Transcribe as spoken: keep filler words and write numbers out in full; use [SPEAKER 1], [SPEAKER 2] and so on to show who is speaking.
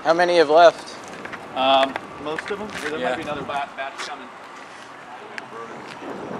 [SPEAKER 1] How many have left?
[SPEAKER 2] Um, most of them. There
[SPEAKER 1] Yeah.
[SPEAKER 2] might be another batch coming.